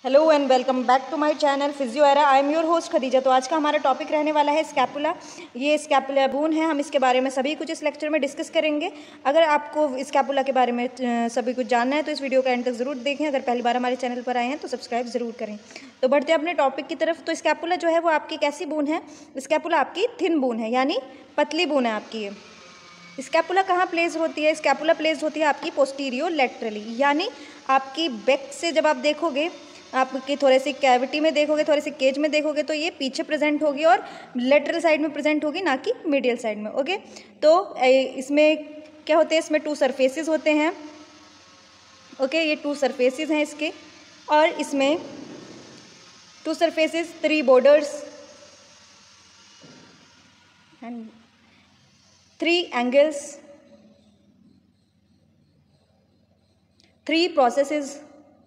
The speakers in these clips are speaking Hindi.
Hello and welcome back to my channel physio era. I am your host Khadija. तो आज का हमारा टॉपिक रहने वाला है स्कैपुला। ये स्कैपुला बोन है। हम इसके बारे में सभी कुछ इस लेक्चर में डिस्कस करेंगे। अगर आपको स्कैपुला के बारे में सभी कुछ जानना है तो इस वीडियो का एंड तक ज़रूर देखें। अगर पहली बार हमारे चैनल पर आए हैं तो सब्सक्राइब ज़रूर करें। तो बढ़ते हैं अपने टॉपिक की तरफ। तो स्कैपुला जो है वो आपकी कैसी बोन है? स्कैपुला आपकी थिन बोन है, यानी पतली बोन है आपकी। ये स्कैपुला कहाँ प्लेस होती है? स्कैपुला प्लेस होती है आपकी पोस्टीरियर लेटरली, यानी आपकी बैक से जब आप देखोगे, आपकी थोड़े सी कैविटी में देखोगे, थोड़े से केज में देखोगे तो ये पीछे प्रेजेंट होगी और लेटरल साइड में प्रेजेंट होगी, ना कि मीडियल साइड में। ओके, तो इसमें क्या होते हैं? इसमें टू सरफेसेस होते हैं। ओके, ये टू सरफेसेस हैं इसके, और इसमें two surfaces, 3 borders and 3 angles, 3 processes,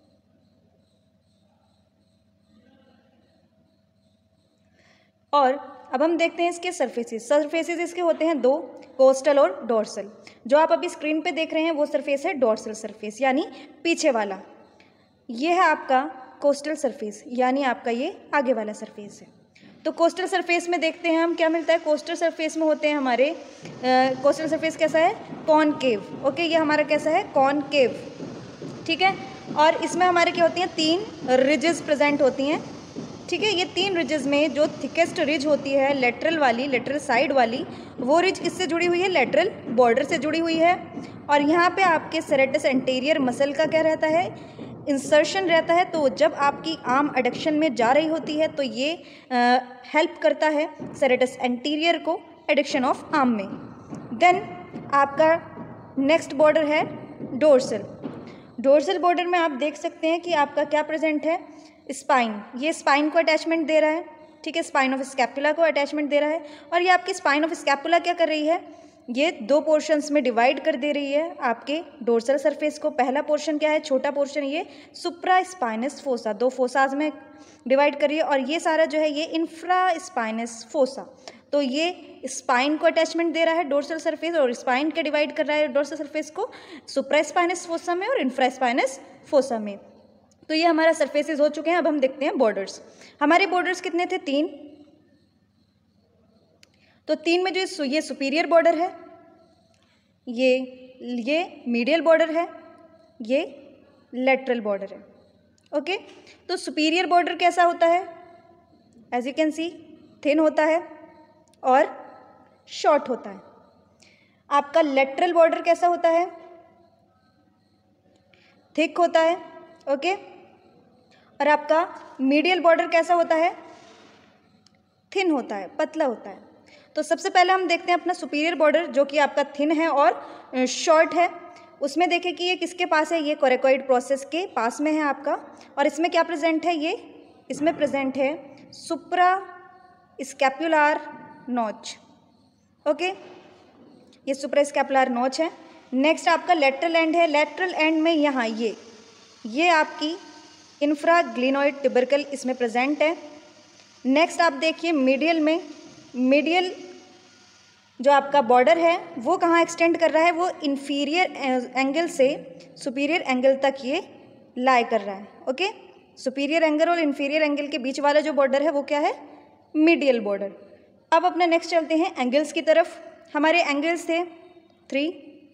और अब हम देखते हैं इसके सरफेसेस। सरफेसेस इसके होते हैं 2, कोस्टल और डोर्सल। जो आप अभी स्क्रीन पे देख रहे हैं वो सरफेस है डोर्सल सरफेस, यानी पीछे वाला। ये है आपका कोस्टल सरफेस, यानी आपका ये आगे वाला सरफेस है। तो कोस्टल सरफेस में देखते हैं हम क्या मिलता है। कोस्टल सरफेस में होते हैं हमारे कोस्टल सरफेस कैसा है? कॉनकेव। ओके, ये हमारा कैसा है? कॉनकेव, ठीक है। और इसमें हमारे क्या होती हैं? 3 रिजेस प्रेजेंट होती हैं, ठीक है। ये 3 रिजेस में जो थिकेस्ट रिज होती है लेटरल वाली, लेटरल साइड वाली, वो रिज किससे जुड़ी हुई है? लेटरल बॉर्डर से जुड़ी हुई है। और यहाँ पे आपके सेरेटस एंटीरियर मसल का क्या रहता है? इंसर्शन रहता है। तो जब आपकी आर्म एडक्शन में जा रही होती है तो ये हेल्प करता है सेरेटस एंटीरियर को एडक्शन ऑफ आर्म में। देन आपका नेक्स्ट बॉर्डर है डोर्सल। डोर्सल बॉर्डर में आप देख सकते हैं कि आपका क्या प्रेजेंट है? स्पाइन। ये स्पाइन को अटैचमेंट दे रहा है, ठीक है। स्पाइन ऑफ स्कैपुला को अटैचमेंट दे रहा है। और ये आपकी स्पाइन ऑफ स्कैपुला क्या कर रही है? ये 2 पोर्शंस में डिवाइड कर दे रही है आपके डोर्सल सरफेस को। पहला पोर्शन क्या है? छोटा पोर्शन, ये सुप्रा स्पाइनस फोसा, 2 फोसाज में डिवाइड कर रही है। और ये सारा जो है ये इंफ्रा स्पाइनस फोसा। तो ये स्पाइन को अटैचमेंट दे रहा है डोर्सल सरफेस, और स्पाइन के डिवाइड कर रहा है डोर्सल सरफेस को सुप्रा स्पाइनस फोसा में और इंफ्रा स्पाइनस फोसा में। तो ये हमारा सरफेसेस हो चुके हैं। अब हम देखते हैं बॉर्डर्स। हमारे बॉर्डर्स कितने थे? 3। तो 3 में जो ये सुपीरियर बॉर्डर है, ये मीडियल बॉर्डर है, ये लेटरल बॉर्डर है। ओके, तो सुपीरियर बॉर्डर कैसा होता है? As you can see, thin होता है और शॉर्ट होता है। आपका लेटरल बॉर्डर कैसा होता है? थिक होता है। ओके, और आपका मीडियल बॉर्डर कैसा होता है? थिन होता है, पतला होता है। तो सबसे पहले हम देखते हैं अपना सुपीरियर बॉर्डर, जो कि आपका थिन है और शॉर्ट है। उसमें देखें कि ये किसके पास है? ये कोरेकोइड प्रोसेस के पास में है आपका। और इसमें क्या प्रेजेंट है? ये इसमें प्रेजेंट है सुप्रा स्कैपुलर नॉच। ओके, ये सुप्रा स्कैपुलर नॉच है। नेक्स्ट आपका लेटरल एंड है। लेटरल एंड में यहाँ ये आपकी इंफ्राग्लिनोइड ट्यूबरकल इसमें प्रेजेंट है। नेक्स्ट आप देखिए मीडियल में, मीडियल जो आपका बॉर्डर है वो कहाँ एक्सटेंड कर रहा है? वो इंफीरियर एंगल से सुपीरियर एंगल तक ये लाई कर रहा है। ओके, सुपीरियर एंगल और इंफीरियर एंगल के बीच वाला जो बॉर्डर है वो क्या है? Medial border. अब अपने नेक्स्ट चलते हैं एंगल्स की तरफ। हमारे एंगल्स थे 3।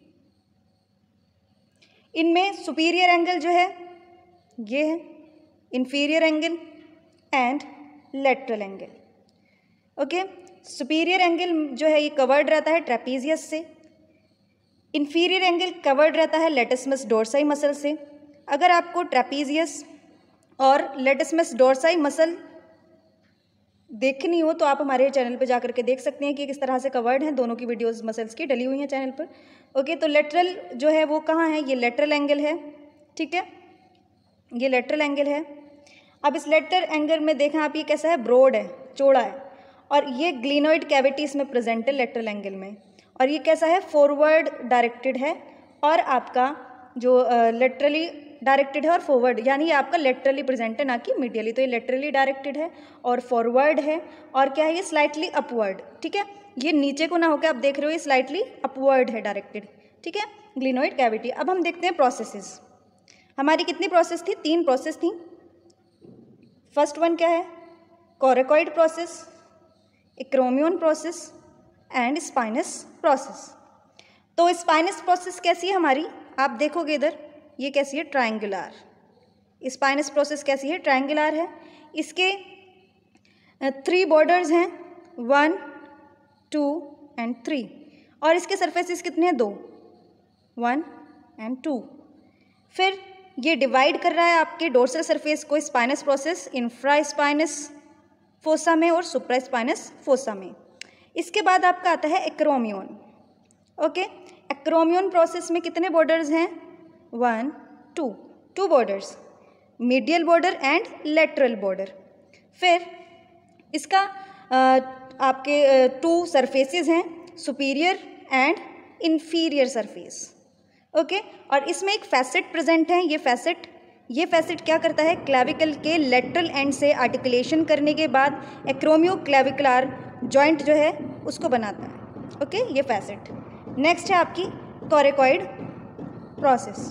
इनमें सुपीरियर एंगल जो है ये है, inferior angle and lateral angle. Okay, superior angle जो है ये कवर्ड रहता है ट्रेपीजियस से। इंफीरियर एंगल कवर्ड रहता है लेटिसमस डोर्साई मसल से। अगर आपको ट्रेपीजियस और लेटिसमस डोर्साई मसल देखनी हो तो आप हमारे चैनल पे जाकर के देख सकते हैं कि किस तरह से कवर्ड हैं। दोनों की वीडियोस मसल्स की डली हुई हैं चैनल पर। ओके, तो लेटरल जो है वो कहाँ है? ये लेटरल एंगल है, ठीक है। ये लेटरल एंगल है। अब इस लेटरल एंगल में देखें आप, ये कैसा है? ब्रॉड है, चौड़ा है। और ये ग्लिनोइड कैविटी इसमें प्रेजेंट है लेटरल एंगल में। और ये कैसा है? फॉरवर्ड डायरेक्टेड है। और आपका जो लेटरली डायरेक्टेड है और फॉरवर्ड, यानी ये आपका लेटरली प्रेजेंट है, ना कि मीडियली। तो ये लेटरली डायरेक्टेड है और फॉरवर्ड है। और क्या है? ये स्लाइटली अपवर्ड, ठीक है। ये नीचे को ना होकर आप देख रहे हो, ये स्लाइटली अपवर्ड है डायरेक्टेड, ठीक है, ग्लिनोइड कैविटी। अब हम देखते हैं प्रोसेसेस। हमारी कितनी प्रोसेस थी? 3 प्रोसेस थी। फर्स्ट वन क्या है? Coracoid process, acromion process and spinous process. तो स्पाइनस प्रोसेस कैसी है हमारी? आप देखोगे इधर, ये कैसी है? ट्रायंगुलर। स्पाइनस प्रोसेस कैसी है? ट्रायंगुलर है। इसके 3 बॉर्डर्स हैं, 1, 2 एंड 3, और इसके सरफेसेस कितने हैं? 2, 1 एंड 2। फिर ये डिवाइड कर रहा है आपके डोर्सल सरफेस को spinous process infra spinous fossa में और सुप्रा स्पाइनस फोसा में। इसके बाद आपका आता है एक्रोमियन। ओके, एक्रोमियन प्रोसेस में कितने बॉर्डर्स हैं? 1, 2 borders, medial border and lateral border. फिर इसका आपके 2 सरफेसेस हैं, superior and inferior surface. Okay, और इसमें एक फैसेट प्रेजेंट है। ये फैसेट क्या करता है? क्लैविकल के लेटरल एंड से आर्टिकुलेशन करने के बाद एक्रोमियो क्लैविकुलर जॉइंट जो है उसको बनाता है। ओके, ये फैसेट। नेक्स्ट है आपकी कोरेकॉइड प्रोसेस।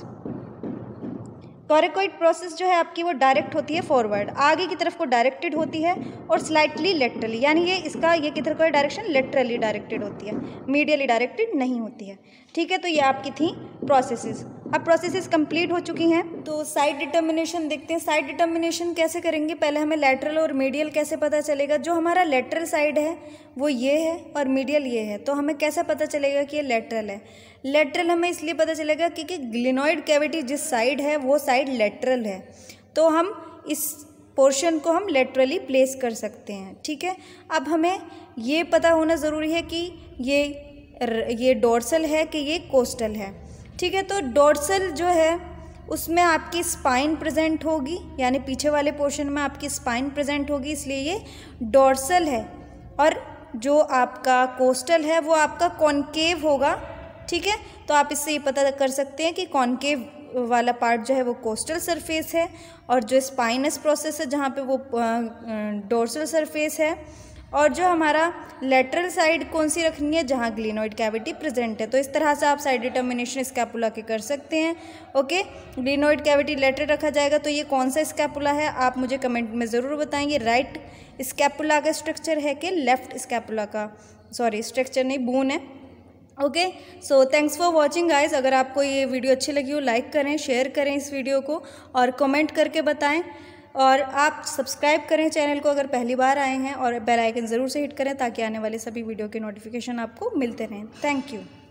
कोरेकॉइड प्रोसेस जो है आपकी वो डायरेक्ट होती है फॉरवर्ड, आगे की तरफ को डायरेक्टेड होती है, और स्लाइटली लेटरली, यानी ये किधर को डायरेक्शन? लेटरली डायरेक्टेड होती है, मीडियली डायरेक्टेड नहीं होती है। ठीक है, तो ये आपकी थी प्रोसेसेस। अब प्रोसेसेस कंप्लीट हो चुकी हैं, तो साइड डिटर्मिनेशन देखते हैं। साइड डिटर्मिनेशन कैसे करेंगे? पहले हमें लेटरल और मीडियल कैसे पता चलेगा? जो हमारा लेटरल साइड है वो ये है और मीडियल ये है, तो हमें कैसे पता चलेगा कि ये लेटरल है? लेटरल हमें इसलिए पता चलेगा क्योंकि ग्लिनोइड कैविटी जिस साइड है वो साइड लेटरल है, तो हम इस पोर्शन को हम लेटरली प्लेस कर सकते हैं। ठीक है, अब हमें ये पता होना ज़रूरी है कि ये डोर्सल है कि ये कोस्टल है। ठीक है, तो डोर्सल जो है उसमें आपकी स्पाइन प्रेजेंट होगी, यानी पीछे वाले पोर्शन में आपकी स्पाइन प्रेजेंट होगी, इसलिए ये डोर्सल है। और जो आपका कोस्टल है वो आपका कॉनकेव होगा। ठीक है, तो आप इससे ये पता कर सकते हैं कि कॉनकेव वाला पार्ट जो है वो कोस्टल सरफेस है, और जो स्पाइनस प्रोसेस है जहाँ पे वो डोर्सल सरफेस है, और जो हमारा लेटरल साइड कौन सी रखनी है? जहाँ ग्लिनोइड कैविटी प्रेजेंट है। तो इस तरह से आप साइड डिटर्मिनेशन स्कैपुला के कर सकते हैं। ओके, ग्लिनोइड कैविटी लेटरल रखा जाएगा, तो ये कौन सा स्कैपुला है आप मुझे कमेंट में ज़रूर बताएंगे। राइट स्कैपुला का स्ट्रक्चर है कि लेफ्ट स्कैपुला का? सॉरी, स्ट्रक्चर नहीं, बोन है। Okay, so thanks for watching guys. अगर आपको ये वीडियो अच्छी लगी हो लाइक करें, शेयर करें इस वीडियो को, और कमेंट करके बताएं, और आप सब्सक्राइब करें चैनल को अगर पहली बार आए हैं, और बेल आइकन ज़रूर से हिट करें ताकि आने वाले सभी वीडियो के नोटिफिकेशन आपको मिलते रहें। Thank you.